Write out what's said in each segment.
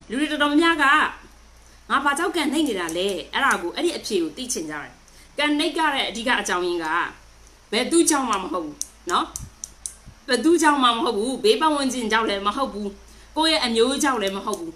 လူတွေတော်တော်များကငါဘာကြောင့်ကန်နှိမ့်နေတာလဲအဲ့ဒါကိုအဲ့ဒီအဖြေကိုသိချင်ကြတယ်ကန်နှိမ့်ကြတဲ့အဓိကအကြောင်းရင်းကဘယ်သူ့ကြောင့်မှမဟုတ်ဘူးနော်ဘယ်သူ့ကြောင့်မှမဟုတ်ဘူးဘေးပတ်ဝန်းကျင်ကြောင့်လည်းမဟုတ်ဘူးကိုယ့်ရဲ့အမျိုးကြောင့်လည်းမဟုတ်ဘူး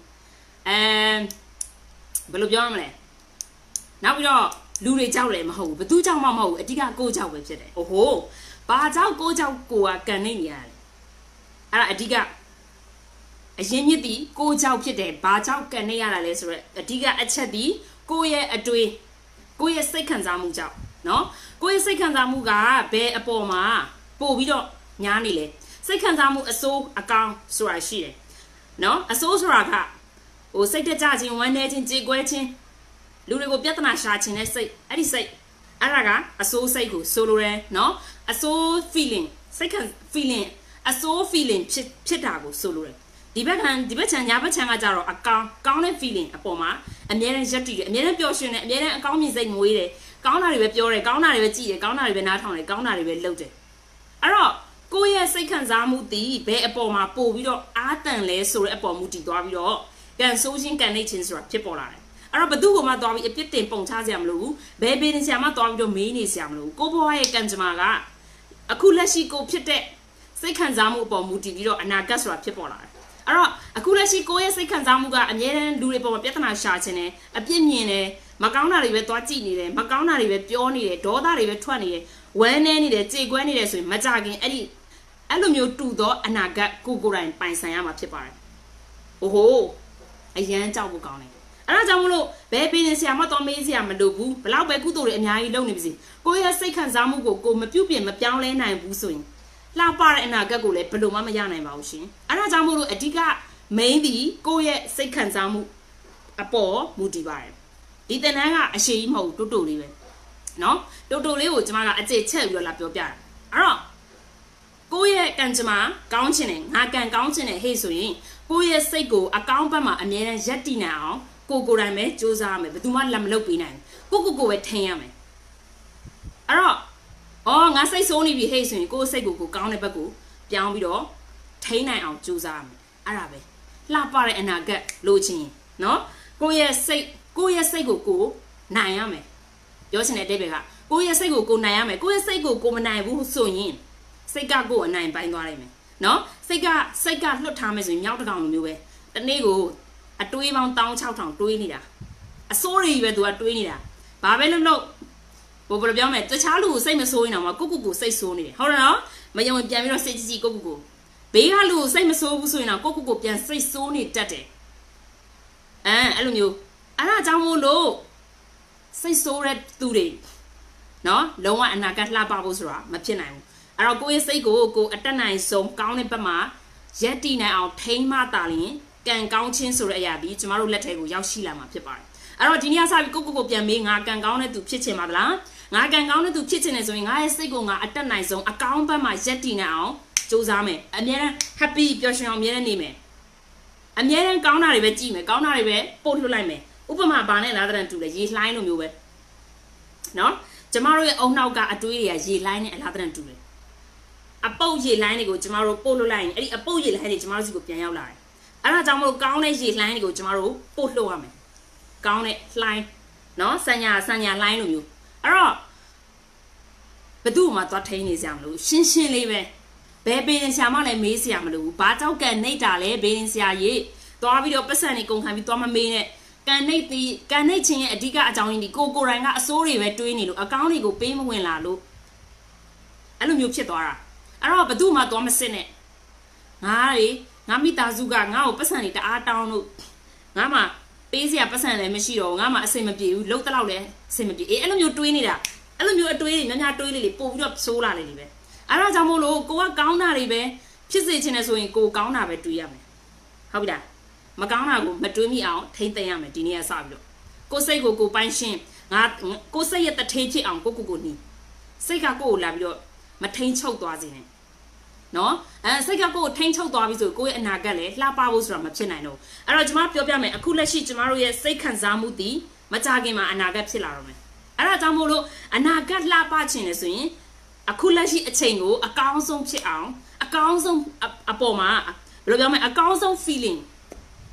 ဘယ်လိုပြောရမလဲနောက်ပြီးတော့လူတွေကြောက်လည်းမဟုတ်ဘူးဘသူကြောက်မှမဟုတ်ဘူးအဓိကကိုကြောက်ပဲဖြစ်တယ်အိုးဟိုဘာကြောက်ကိုကြောက်ကိုကကန်နေနေရတယ်အဲ့ဒါအဓိကအရင်မြစ်တီကိုကြောက်ဖြစ်တယ်ဘာကြောက်ကန်နေရတာလဲဆိုတော့အဓိကအချက်ဒီကိုရဲ့အတွေ့ကိုရဲ့စိတ်ခံစားမှုကြောင့်နော်ကိုရဲ့စိတ်ခံစားမှုကဘယ်အပေါ်မှာပို့ပြီးတော့ညားနေလဲစိတ်ခံစားမှုအစိုးအကောင်ဆိုတာရှိတယ်နော်အစိုးဆိုတာကဟိုစိတ်တကြခြင်းဝမ်းနေခြင်းကြေကွဲခြင်းလူတွေကိုပြဿနာရှာခြင်းနဲ့စိတ်အဲ့ဒီစိတ်အဲ့ဒါကအစိုးစိတ်ကိုဆိုလိုတယ်နော်အစိုး feeling စိတ်ခံ feeling အစိုး feeling ဖြစ်တာကိုဆိုလိုတယ်ဒီဘက်ခြံညာဘက်ခြံကကြတော့အကောင်ကောင်းတဲ့ feeling အပေါ်မှာအမြဲတမ်းရက်တည်တယ်အမြဲတမ်းပျော်ရွှင်တယ်အမြဲတမ်းအကောင်းမြင်စိတ်ငွေးတယ်ကောင်းတာတွေပဲပြောတယ်ကောင်းတာတွေပဲကြည့်တယ်ကောင်းတာတွေပဲနားထောင်တယ်ကောင်းတာတွေပဲလုပ်တယ်အဲ့တော့ကိုယ့်ရဲ့စိတ်ခံစားမှုတည်ဘယ်အပေါ်မှာပို့ပြီးတော့အားတန်လဲဆိုတဲ့အပေါ်မူတည်သွားပြီးတော့ကန်ဆိုးခြင်းကန်နေခြင်းဆိုတာဖြစ်ပေါ်လာတယ်အဲ့တော့ဘသူ့ကိုမှသွားပြီးအပြစ်တင်ပုံချစရာမလိုဘူးဘယ်ဘေးနေစရာမှသွားပြီးတော့မေးနေစရာမလိုဘူးကိုဘွားရဲ့ကံကြမ္မာကအခုလက်ရှိကိုဖြစ်တဲ့စိတ်ခံစားမှုအပေါ်မူတည်ပြီးတော့အနာဂတ်ဆိုတာဖြစ်ပေါ်လာတယ်အဲ့တော့အခုလက်ရှိကိုယ့်ရဲ့စိတ်ခံစားမှုကအမြဲတမ်းလူတွေပေါ်မှာပြဿနာရှာခြင်းနဲ့အပြစ်မြင်တယ်မကောင်းတာတွေပဲသွားကြည့်နေတယ်မကောင်းတာတွေပဲပြောနေတယ်ဒေါသတွေပဲထွက်နေတယ်ဝမ်းနေနေတယ်ကြေကွဲနေတယ်ဆိုရင်မကြခင်အဲ့လိုမျိုးတူသောအနာဂတ်ကိုယ်တိုင်ပိုင်ဆိုင်ရမှာဖြစ်ပါတယ်။အိုးဟိုအရန်ကြောက်ဖို့ကောင်းတယ်။အဲ့ဒါကြောင့်မလို့ဘယ်ပေးနေစရာမတော်မေးစရာမလိုဘူး။ဘလောက်ပဲကုသိုလ်တွေအများကြီးလုပ်နေပါစေ။ကိုယ့်ရဲ့စိတ်ခံစားမှုကိုမပြုတ်ပြင်မပြောင်းလဲနိုင်ဘူးဆိုရင်လှပတဲ့အနာဂတ်ကိုလည်းဘယ်လိုမှမရနိုင်ပါဘူးရှင်။အဲ့ဒါကြောင့်မလို့အဓိက main ဒီကိုယ့်ရဲ့စိတ်ခံစားမှုအပေါ်မူတည်ပါတယ်။ဒီတန်တန်းကအရှိကြီးမဟုတ်တိုးတိုးလေးပဲ။နော်တိုးတိုးလေးကိုကျွန်မကအကျဉ်းချက်ပြီးတော့လာပြောပြတာ။အဲ့တော့ကိုယ့်ရဲ့ကံကြမ္မာကောင်းချင်တယ်ငါကံကောင်းချင်တယ်ဟေ့ဆိုရင်ကိုယ့်ရဲ့စိတ်ကိုအကောင်းဘက်မှာအမြဲတမ်းရက်တည်နိုင်အောင်ကိုယ်တိုင်ပဲစူးစမ်းရမယ်ဘယ်သူမှလက်မလုပ်ပေးနိုင်ဘူးကိုပဲထိန်းရမယ်အဲ့တော့ငါစိတ်ဆိုးနေပြီဟေ့ဆိုရင်ကိုယ့်စိတ်ကိုကောင်းတဲ့ဘက်ကိုပြောင်းပြီးတော့ထိန်းနိုင်အောင်စူးစမ်းရမယ်အဲ့ဒါပဲလှပတဲ့အနာဂတ်လိုချင်ရင်နော်ကိုယ့်ရဲ့စိတ်ကိုနိုင်ရမယ်ပြောချင်တဲ့အဓိပ္ပာယ်ကကိုယ့်ရဲ့စိတ်ကိုနိုင်ရမယ်ကိုယ့်ရဲ့စိတ်ကိုမနိုင်ဘူးဆိုရင်စိတ်ကကိုအနိုင်ပိုင်းသွားနိုင်မယ်နော်စိတ်ကလွတ်ထားမယ်ဆိုရင်မြောက်တကောင်လိုမျိုးပဲတနေ့ကိုအတွေးပေါင်း16000တွေးနေတာအစိုးရကြီးပဲသူကတွေးနေတာဘာပဲလို့ဘယ်လိုပြောမလဲတခြားလူကိုစိတ်မဆိုးရင်တော့ကိုစိတ်ဆိုးနေတယ်ဟုတ်တယ်နော်မယုံပြန်ပြီးတော့စိတ်ကြီးကိုဘေးကလူကိုစိတ်မဆိုးဘူးဆိုရင်တော့ကိုပြန်စိတ်ဆိုးနေတတ်တယ်အဲ့လိုမျိုးအဲ့ဒါကြောင့်မို့လို့စိတ်ဆိုးတဲ့သူတွေနော်လုံးဝအနာဂတ်လှပဖို့ဆိုတာမဖြစ်နိုင်ဘူးအဲ့တော့ကိုယ့်ရဲ့စိတ်ကိုအတက်နိုင်ဆုံးကောင်းတဲ့ဘက်မှာရက်တည်နိုင်အောင်ထိန်းမတာလင်ကံကောင်းခြင်းဆိုတဲ့အရာဒီကျမတို့လက်ထဲကိုရောက်ရှိလာမှာဖြစ်ပါတယ်အဲ့တော့ဒီနေ့ကစပြီးကိုပြန်မေးငါကံကောင်းတဲ့သူဖြစ်ချင်ပါသလားငါကံကောင်းတဲ့သူဖြစ်ချင်တယ်ဆိုရင်ငါရဲ့စိတ်ကိုငါအတက်နိုင်ဆုံးအကောင်းဘက်မှာရက်တည်နိုင်အောင်စူးစမ်းမယ်အမြဲတမ်း happy ပျော်ရွှင်အောင်အမြဲတမ်းနေမယ်အမြဲတမ်းကောင်းတာတွေပဲကြည့်မယ်ကောင်းတာတွေပဲပို့လွှတ်လိုက်မယ်ဥပမာဘာနဲ့လားတဲ့တူလဲရေလှိုင်းလိုမျိုးပဲနော်ကျမတို့ရဲ့အုံနောက်ကအတွေးတွေကရေလှိုင်းနဲ့အလားတဲ့တူတယ်အပုတ်ရေလှိုင်းတွေကိုကျမတို့ပို့လွှတ်လိုက်ရင်အဲ့ဒီအပုတ်ရေလှိုင်းတွေကျမတို့စီကိုပြန်ရောက်လာတယ်အဲ့ဒါကြောင့်မလို့ကောင်းတဲ့ရေလှိုင်းတွေကိုကျမတို့ပို့လွှတ်ရမယ်ကောင်းတဲ့လှိုင်းနော်ဆန်ညာလှိုင်းလိုမျိုးအဲ့တော့ဘယ်သူမှသွားထိန်းနေစရာမလိုရှင်းလေးပဲဘယ်ပင်ဆရာမလည်းမေးစရာမလိုဘူးဘာကြောက်ကန်နှိပ်တာလဲဘေးရင်ဆရာကြီးသွားပြီးတော့ပတ်စံနေကုန်ခံပြီးသွားမမေးနဲ့ကန်နှိပ်ခြင်းရဲ့အဓိကအကြောင်းရင်းဒီကိုယ်တိုင်ကအစိုးတွေပဲတွေးနေလို့အကောင်းတွေကိုပေးမဝင်လာလို့အဲ့လိုမျိုးဖြစ်သွားတာအဲ့တော့ဘသူမှသွားမစစ်နဲ့ငါမိသားစုကငါ့ကိုပတ်စံနေတအားတောင်းလို့ငါမှပေးစရာပတ်စံလည်းမရှိတော့ငါမှအဆင်မပြေဘူးလှုပ်တလောက်လည်းအဆင်မပြေအဲ့လိုမျိုးတွေးနေတာအဲ့လိုမျိုးအတွေးတွေများတွေးလေးပို့ပြီးတော့ဆိုးလာလေလေပဲအဲ့ဒါကြောင့်မို့လို့ကိုကကောင်းတာတွေပဲဖြစ်စေချင်တယ်ဆိုရင်ကိုကောင်းတာပဲတွေးရမယ်ဟုတ်ပြီလားမကောင်းတာကိုမတွေးမိအောင်ထိမ့်သိမ်းရမယ်ဒီနေ့ကစပြီးတော့ကိုစိတ်ကိုပိုင်းရှင်းကိုစိတ်ရဲ့တထေးဖြစ်အောင်ကိုနီးစိတ်ကကိုလာပြီးတော့မထိန်ချုပ်သွားစေနဲ့နော်စိတ်ကကိုထိန်ချုပ်သွားပြီဆိုကိုယ့်ရဲ့အနာဂတ်လည်းလှပဖို့ဆိုတာမဖြစ်နိုင်တော့အဲ့တော့ကျွန်မပြောပြမယ်အခုလက်ရှိကျွန်မတို့ရဲ့စိတ်ခံစားမှုတည်မကြခင်မှာအနာဂတ်ဖြစ်လာတော့မယ်အဲ့ဒါကြောင့်မို့လို့အနာဂတ်လှပခြင်းလေဆိုရင်အခုလက်ရှိအချိန်ကိုအကောင်းဆုံးဖြစ်အောင်အကောင်းဆုံးအပေါ်မှာဘယ်လိုပြောမလဲအကောင်းဆုံး feeling အ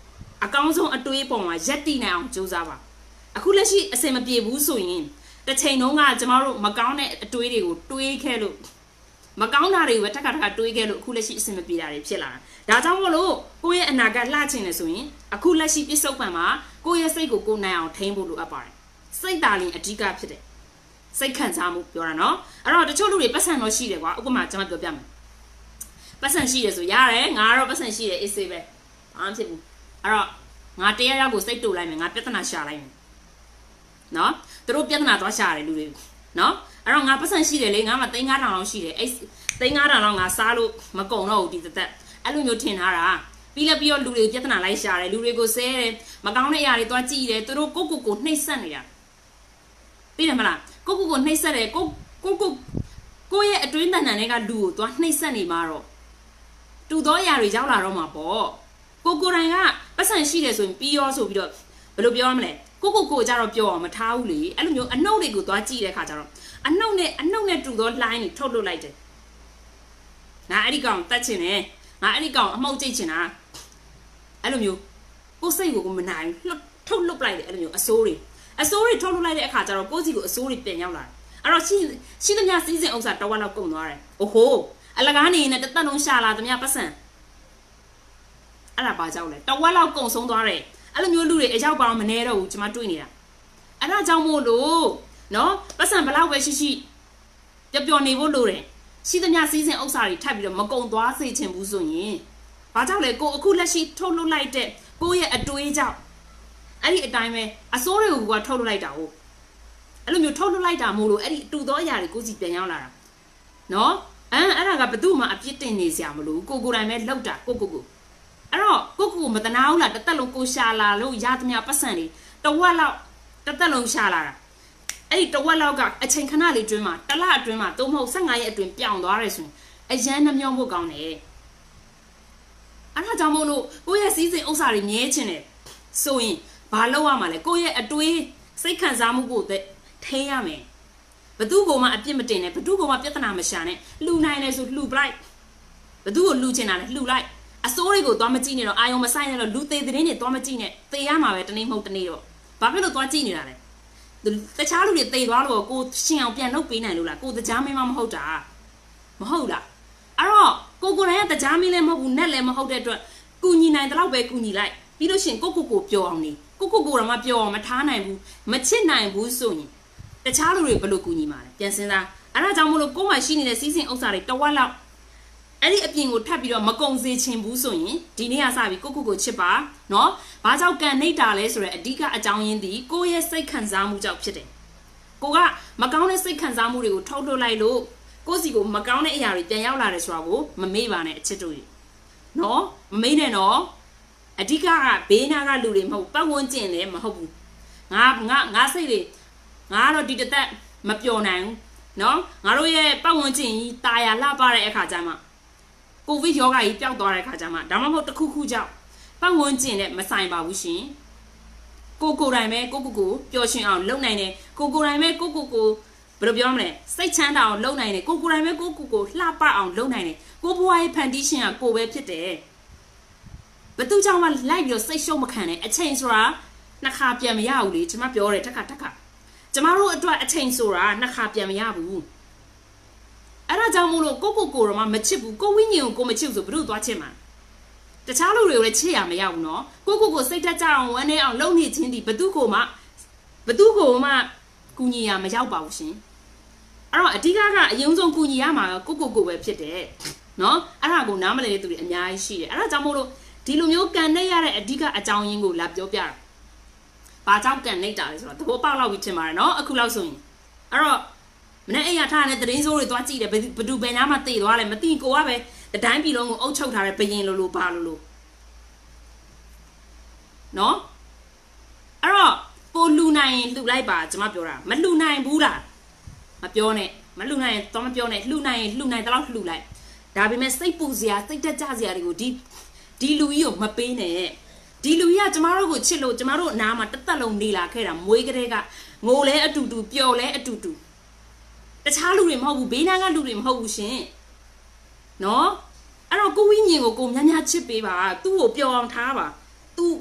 အကောင်းဆုံးအတွေးပုံမှာရက်တည်နိုင်အောင်ကြိုးစားပါအခုလက်ရှိအစင်မပြေဘူးဆိုရင်တစ်ချိန်လုံးကကျမတို့မကောင်းတဲ့အတွေးတွေကိုတွေးခဲ့လို့မကောင်းတာတွေကိုပဲထပ်တွေးခဲ့လို့အခုလက်ရှိအစင်မပြေတာတွေဖြစ်လာတာဒါကြောင့်မို့လို့ကိုယ့်ရဲ့အနာဂတ်လှချင်တယ်ဆိုရင်အခုလက်ရှိပြစ္ဆုတ်ပံမှာကိုယ့်ရဲ့စိတ်ကိုကိုယ်နိုင်အောင်ထိန်းဖို့လိုအပ်ပါတယ်စိတ်ဓာတ်လင်းအဓိကဖြစ်တယ်စိတ်ခံစားမှုပြောတာနော်အဲ့တော့တချို့လူတွေပတ်စံတော့ရှိတယ်ကွာဥပမာကျွန်မပြောပြမယ်ပတ်စံရှိတယ်ဆိုရတယ်ငါကတော့ပတ်စံရှိတယ်အေးစေးပဲဘာမှဖြစ်ဘူးအဲ့တော့ငါတရားရောက်ကိုစိတ်တူလိုက်မယ်ငါပြဿနာရှာလိုက်မယ်နော်သူတို့ပြဿနာသွားရှာတယ်လူတွေနော်အဲ့တော့ငါပတ်စံရှိတယ်လေငါမှ3,500လောက်ရှိတယ်အဲ့3,500လောက်ငါစားလို့မကုန်တော့ဘူးဒီသက်အဲ့လိုမျိုးထင်ထားတာပြီးတော့လူတွေပြဿနာလိုက်ရှာတယ်လူတွေကိုဆဲတယ်မကောင်းတဲ့အရာတွေသွားကြည့်တယ်သူတို့ကိုနှိပ်စက်နေတာသိတယ်မလားကိုနှိပ်စက်တယ်ကိုရဲ့အတွင်းတန်တန်တွေကလူကိုသွားနှိပ်စက်နေမှာတော့တူသောအရာတွေရောက်လာတော့မှာပေါ့ကိုတိုင်ကပတ်စံရှိတယ်ဆိုရင်ပြီးရောဆိုပြီးတော့ဘယ်လိုပြောရမလဲကိုကြတော့ပြောအောင်မထားဘူးလေအဲ့လိုမျိုးအနှုတ်တွေကိုသွားကြည့်တဲ့ခါကျတော့အနှုတ်နဲ့တူသော line တွေထုတ်လွှတ်လိုက်တယ်ငါအဲ့ဒီကောင်တတ်ချင်တယ်ငါအဲ့ဒီကောင်အမှုတ်ကြိတ်ချင်တာအဲ့လိုမျိုးကိုစိတ်ကိုမနိုင်ထုတ်လွှတ်လိုက်တယ်အဲ့လိုမျိုးအစိုးတွေထုတ်လွှတ်လိုက်တဲ့အခါကျတော့ကိုစီကိုအစိုးတွေပြန်ရောက်လာတယ်အဲ့တော့ရှိသမျှစီးစင်ဥစ္စာတဝက်လောက်ကုန်သွားတယ်အိုဟိုးအလကားနေနဲ့တသက်လုံးရှာလာသမျှပတ်စံအဲ့ဒါပါကြောက်လဲတဝက်လောက်ကုန်ဆုံးသွားတယ်အဲ့လိုမျိုးလူတွေအရောက်ပါမနေတော့ဘူးကျွန်မတွေ့နေတာအဲ့ဒါကြောင့်မို့လို့နော်ပတ်စံဘလောက်ပဲရှိပျော်နေဖို့လိုတယ်ရှိသမျှစီးစင်ဥစ္စာတွေထပ်ပြီးတော့မကုံသွားစေချင်ဘူးဆိုရင်ဘာကြောင့်လဲကိုအခုလက်ရှိထုတ်လွှတ်လိုက်တဲ့ကိုရဲ့အတွေးကြောင့်အဲ့ဒီအတိုင်းပဲအစိုးတွေကိုကထုတ်လွှတ်လိုက်တာဟုတ်အဲ့လိုမျိုးထုတ်လွှတ်လိုက်တာမို့လို့အဲ့ဒီတူသောအရာတွေကိုစီပြန်ရောက်လာတာနော်အဲ့ဒါကဘယ်သူမှအပြစ်တင်နေစရာမလိုကိုတိုင်ပဲလောက်တာကိုအဲ့တော့ကိုမတနာဘူးလားတသက်လုံးကိုရှာလာလို့ရသမျှပတ်စံတွေတဝက်လောက်တသက်လုံးရှာလာတာအဲ့ဒီတဝက်လောက်ကအချိန်ခဏလေးတွင်းမှာတစ်လအတွင်းမှာသို့မဟုတ်15ရက်အတွင်းပြောင်းသွားတယ်ဆိုရင်အရန်နှမျောဖို့ကောင်းတယ်အဲ့ဒါကြောင့်မို့လို့ကိုရဲ့စီးစိမ်ဥစ္စာတွေမြဲချင်တယ်ဆိုရင်ဘာလုပ်ရမှာလဲကိုရဲ့အတွေးစိတ်ခံစားမှုကိုထိန်းရမယ်ဘသူကမှအပြစ်မတင်နဲ့ဘသူကမှပြဿနာမရှာနဲ့လှူနိုင်တယ်ဆိုလှူပလိုက်ဘသူကိုလှူချင်တာလဲလှူလိုက်အစိုးတွေကိုသွားမကြည့်နဲ့တော့အာယုံမဆိုင်နဲ့တော့လူသေးသတင်းတွေသွားမကြည့်နဲ့သေရမှာပဲတနေ့မဟုတ်တနေ့တော့ဘာဖြစ်လို့သွားကြည့်နေတာလဲတခြားလူတွေသေသွားလို့ကိုရှင်အောင်ပြန်လုပ်ပေးနိုင်လို့လားကိုတရားမင်းမဟုတ်တာမဟုတ်လားအဲ့တော့ကိုယ်တိုင်ကတရားမင်းလည်းမဟုတ်ဘူးနဲ့လည်းမဟုတ်တဲ့အတွက်ကူညီနိုင်တဲ့လောက်ပဲကူညီလိုက်ပြီးလို့ရှိရင်ကိုပြောအောင်နေကိုတော့မပြောအောင်မထားနိုင်ဘူးမချစ်နိုင်ဘူးဆိုရင်တခြားလူတွေဘယ်လိုကူညီမှာလဲပြန်စဉ်းစားအဲ့ဒါကြောင့်မို့လို့ကိုယ်မှရှိနေတဲ့စီးစင်ဥစ္စာတွေတဝက်လောက်အဲ့ဒီအပြင်ကိုထပ်ပြီးတော့မကုံစေချင်ဘူးဆိုရင်ဒီနေ့ကစပြီးကိုချစ်ပါနော်ဘာကြောင့်ကန်နေတာလဲဆိုတော့အဓိကအကြောင်းရင်းဒီကိုရဲ့စိတ်ခံစားမှုကြောင့်ဖြစ်တယ်ကိုကမကောင်းတဲ့စိတ်ခံစားမှုတွေကိုထုတ်လွှတ်လိုက်လို့ကိုစီကိုမကောင်းတဲ့အရာတွေပြန်ရောက်လာတယ်ဆိုတာကိုမမေ့ပါနဲ့အချစ်တို့ကြီးနော်မမေ့နဲ့နော်အဓိကဘေးနာကလူတွေမဟုတ်ပတ်ဝန်းကျင်လည်းမဟုတ်ဘူးငါစိတ်တွေငါတော့ဒီတသက်မပျော်နိုင်ဘူးနော်ငါတို့ရဲ့ပတ်ဝန်းကျင်ကြီးตายာလှပတဲ့အခါကျမှကိုဗစ်ရောဂါကြီးပျောက်သွားတဲ့အခါကျမှဒါမှမဟုတ်တစ်ခုကြောင့်ပတ်ဝန်းကျင်နဲ့မဆိုင်ပါဘူးရှင်ကိုတိုင်ပဲကိုပျော်ရွှင်အောင်လုပ်နိုင်တယ်ကိုတိုင်ပဲကိုဘယ်လိုပြောမလဲစိတ်ချမ်းသာအောင်လုပ်နိုင်တယ်ကိုတိုင်ပဲကိုလှပအောင်လုပ်နိုင်တယ်ကိုဘွားရဲ့ဖန်တီးရှင်ကကိုပဲဖြစ်တယ်ဘသူကြောင့်မှလိုက်ပြီးတော့စိတ်ရှုံးမခံနဲ့အချိန်ဆိုတာနှစ်ခါပြန်မရဘူးလေကျွန်မပြောတယ်တက်ခါကျမတို့အတွက်အချိန်ဆိုတာနှစ်ခါပြန်မရဘူးအဲ့ဒါကြောင့်မို့လို့ကိုတော့မချစ်ဘူးကိုဝိညာဉ်ကိုမချစ်ဘူးဆိုဘယ်လိုသွားချစ်မှာတခြားလူတွေကိုလည်းချစ်ရမရဘူးနော်ကိုစိတ်တက်ကြအောင်ဝမ်းနေအောင်လုပ်နေချင်းဒီဘသူကိုမှကူညီရမရောက်ပါဘူးရှင်အဲ့တော့အဓိကအရင်ဆုံးကူညီရမှာကိုပဲဖြစ်တယ်နော်အဲ့ဒါကိုနားမလည်တဲ့သူတွေအများကြီးရှိတယ်အဲ့ဒါကြောင့်မို့လို့ဒီလိုမျိုးကန်နေရတဲ့အဓိကအကြောင်းရင်းကိုလာပြောပြတာဘာကြောင့်ကန်နေတာလဲဆိုတော့သဘောပေါက်လောက်ပြီးထင်ပါတယ်နော်အခုလောက်ဆိုရင်အဲ့တော့မနေ့အိမ်ရထားတဲ့သတင်းစိုးတွေသွားကြည့်တယ်ဘယ်သူဘယ်နားမှတေသွားလဲမသိကိုကပဲတတိုင်းပြည်လုံးကိုအုပ်ချုပ်ထားတဲ့ဘယင်လိုပါလို့နော်အဲ့တော့ကိုလူနိုင်လှူလိုက်ပါကျွန်မပြောတာမလှူနိုင်ဘူးလားမပြောနဲ့မလှူနိုင်တော့မပြောနဲ့လှူနိုင်တလောက်လှူလိုက်ဒါပေမဲ့စိတ်ပူစရာစိတ်တက်ကြစရာတွေကိုဒီလူကြီးကိုမပေးနဲ့ဒီလူကြီးကကျမတို့ကိုချစ်လို့ကျမတို့အနားမှာတသက်လုံးနေလာခဲ့တာမွေးကလေးကငိုလဲအတူတူပျော်လဲအတူတူတခြားလူတွေမဟုတ်ဘူးဘေးနားကလူတွေမဟုတ်ဘူးရှင်နော်အဲ့တော့ကိုဝိညာဉ်ကိုများများချစ်ပေးပါသူ့ကိုပျော်အောင်ထားပါသူ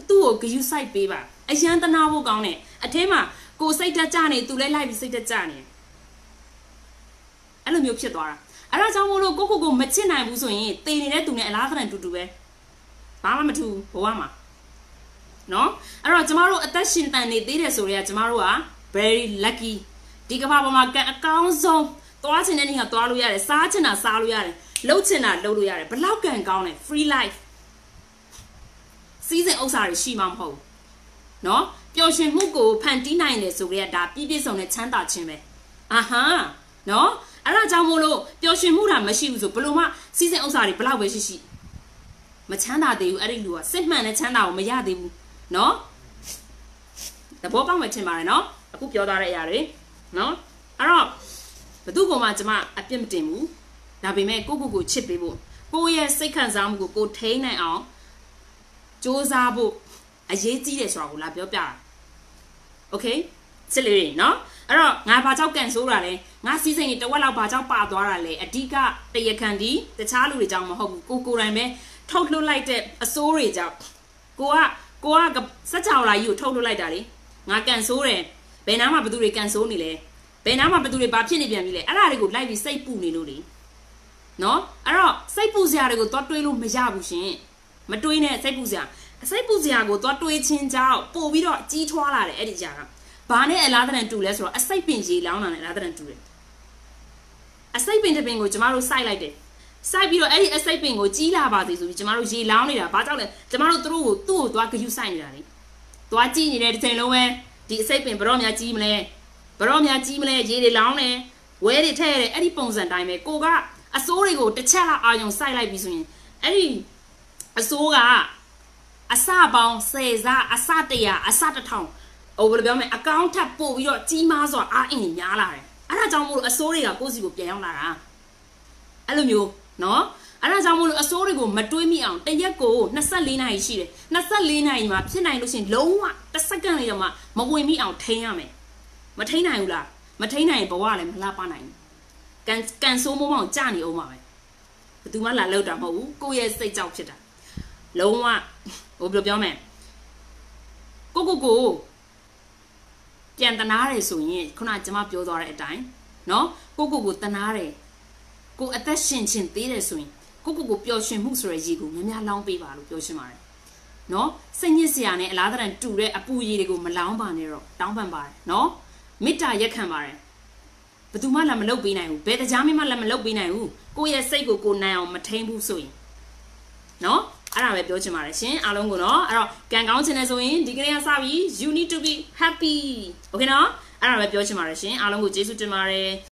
သူ့ကိုဂယူဆိုင်ပေးပါအရန်တနာဖို့ကောင်းတယ်အထဲမှာကိုစိတ်တက်ကြနေသူလဲလိုက်ပြီးစိတ်တက်ကြနေအဲ့လိုမျိုးဖြစ်သွားတာအဲ့ဒါကြောင့်မို့လို့ကိုမချစ်နိုင်ဘူးဆိုရင်တေနေတဲ့သူနဲ့အလားတူတူပဲဘာမှမထူဘဝမှာနော်အဲ့တော့ကျမတို့အသက်ရှင်တန်နေသေးတယ်ဆိုတော့ကျမတို့က very lucky ဒီကမ္ဘာပေါ်မှာအကောင်းဆုံးသွားချင်တဲ့နေရာသွားလို့ရတယ်စားချင်တာစားလို့ရတယ်လှုပ်ချင်တာလှုပ်လို့ရတယ်ဘလောက်ကန်ကောင်းလဲ free life စီးစိမ်ဥစ္စာတွေရှိမှမဟုတ်နော်ပျော်ရွှင်မှုကိုဖန်တီးနိုင်တယ်ဆိုကြတဲ့ဒါပြည့်ပြည့်စုံတဲ့ချမ်းသာခြင်းပဲအာဟာနော်အဲ့ဒါကြောင့်မို့လို့ပျော်ရွှင်မှုတာမရှိဘူးဆိုဘလို့မှစီးစိမ်ဥစ္စာတွေဘလောက်ပဲရှိမချမ်းသာသေးဘူးအဲ့ဒီလူကစစ်မှန်တဲ့ချမ်းသာကိုမရသေးဘူးနော်သဘောပေါက်မှထင်ပါတယ်နော်အခုပြောသွားတဲ့အရာတွေနော်အဲ့တော့ဘသူ့ကောင်မှကျမအပြစ်မတင်ဘူးဒါပေမဲ့ကိုချစ်ပေးဖို့ကိုရဲ့စိတ်ခံစားမှုကိုထိန်းနိုင်အောင်စ조사ဖို့အရေးကြီးတယ်ဆိုတာကိုလာပြောပြတာโอเคချစ်လေးနော်အဲ့တော့ငါဘာကြောင့်ကန်ဆိုးတာလဲငါစီးစိမ်ကြီးတဝက်လောက်ဘာကြောင့်ပါသွားတာလဲအဓိကတရခံဒီတခြားလူတွေကြောင့်မဟုတ်ဘူးကိုတိုင်ပဲထုတ်လွှတ်လိုက်တဲ့အစိုးတွေကြောင့်ကိုကစက်ကြောင်လာကြီးကိုထုတ်လွှတ်လိုက်တာလေငါကန်ဆိုးတယ်ဘယ်နားမှာဘသူတွေကန်ဆိုးနေလဲဘယ်နားမှာဘသူတွေဘာဖြစ်နေပြန်ပြီလဲအဲ့ဒါတွေကိုလိုက်ပြီးစိတ်ပူနေလို့လေနော်အဲ့တော့စိတ်ပူစရာတွေကိုသွားတွေးလို့မရဘူးရှင်မတွေးနဲ့စိတ်ပူစရာကိုသွားတွေးချင်းကြောင့်ပို့ပြီးတော့ကြီးထွားလာတယ်အဲ့ဒီကြာကဘာနဲ့အလားတန်တူလဲဆိုတော့အစိတ်ပင်ရေလောင်းတာနဲ့အလားတန်တူတယ်အစိတ်ပင်တစ်ပင်ကိုကျမတို့စိုက်လိုက်တယ်စိုက်ပြီးတော့အဲ့ဒီအစိတ်ပင်ကိုကြီးလာပါစေဆိုပြီးကျမတို့ရေလောင်းနေတာဘာကြောင့်လဲကျမတို့သူ့ကိုသွားဂယုစိုက်နေတာလေသွားကြည့်နေတဲ့တစ်ချိန်လုံးပဲဒီအစိတ်ပင်ဘရော့များကြီးမလဲရေတွေလောင်းနေဝဲတွေထည့်ရတယ်အဲ့ဒီပုံစံတိုင်းပဲကိုကအစိုးတွေကိုတစ်ချက်လောက်အာယုံစိုက်လိုက်ပြီးဆိုရင်အဲ့ဒီအစိုးကအစပေါင်း10စားအစ100အစ1000ဟိုဘယ်လိုပြောမလဲအကောင့်ထပ်ပို့ပြီးတော့ကြီးမားစွာအားအင်ကြီးများလာတယ်အဲ့ဒါကြောင့်မို့လို့အစိုးတွေကကိုယ့်စီကိုပြန်ရောက်လာတာအဲ့လိုမျိုးနော်အဲ့ဒါကြောင့်မို့လို့အစိုးတွေကိုမတွေးမိအောင်တရက်ကို24နာရီရှိတယ်24နာရီမှာဖြစ်နိုင်လို့ရှိရင်လုံးဝတစ်စက္ကန့်လေးတော့မှမဝင်မိအောင်ထိန်းရမယ်မထိန်းနိုင်ဘူးလားမထိန်းနိုင်ရင်ဘဝလည်းမလှပနိုင်ဘူးကန်ဆိုးမိုးမောင်ကြာနေအောင်ပါပဲဘယ်သူမှလာလောက်တာမဟုတ်ဘူးကိုယ့်ရဲ့စိတ်ကြောက်ဖြစ်တာလုံးဝဟိုဘယ်လိုပြောမလဲကိုပြန်တနာတယ်ဆိုရင်ခုနကကျွန်မပြောသွားတဲ့အတိုင်းနော်ကိုတနာတယ်ကိုအသက်ရှင်ချင်းသေးတယ်ဆိုရင်ကိုပျော်ရွှင်မှုဆိုတဲ့ရည်ကိုများများလောင်းပေးပါလို့ပြောရှင်းပါတယ်နော်စိတ်ညစ်စရာနဲ့အလားတန်တူတဲ့အပူရည်တွေကိုမလောင်းပါနဲ့တော့တောင်းပန်ပါတယ်နော်မေတ္တာရက်ခံပါတယ်ဘယ်သူမှလည်းမလုပ်ပေးနိုင်ဘူးဘယ်တရားမှလည်းမလုပ်ပေးနိုင်ဘူးကိုရဲ့စိတ်ကိုနိုင်အောင်မထိန်ဘူးဆိုရင်နော်အဲ့ဒါပဲပြောချင်ပါတယ်ရှင်အားလုံးကိုနော်အဲ့တော့ကံကောင်းချင်တယ်ဆိုရင်ဒီကနေ့ကစပြီး you need to be happy okay နော်အဲ့ဒါပဲပြောချင်ပါတယ်ရှင်အားလုံးကိုကျေးဇူးတင်ပါတယ်